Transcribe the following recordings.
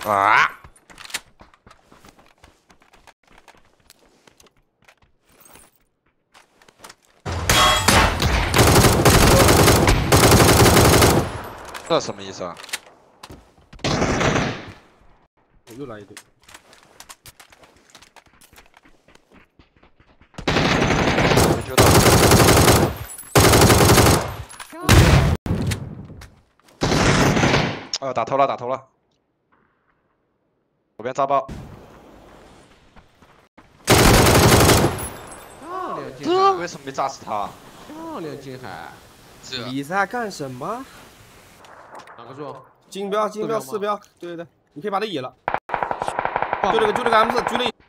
啊！这什么意思啊？ 我又来一队。 没救到。哎呦，打头了，打头了！左边炸爆。 漂亮，金海！ 为什么没炸死他？ 漂亮，金海！ 比赛干什么？ 哪个柱？ 金标、金标、四标，对对对，你可以把它野了。就这个 M4，狙了。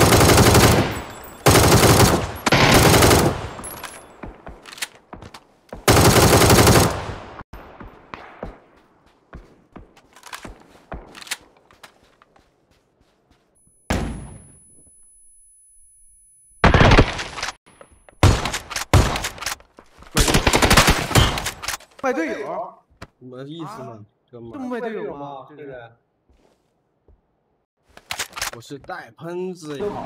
卖队友？ 什么意思呢？哥们， 这么卖队友吗？这是。 我是带喷子呀。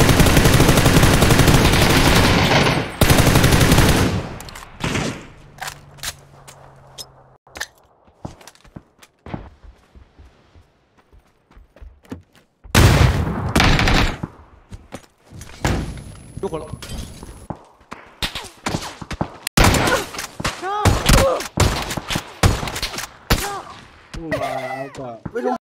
又火了。 我的，为什么？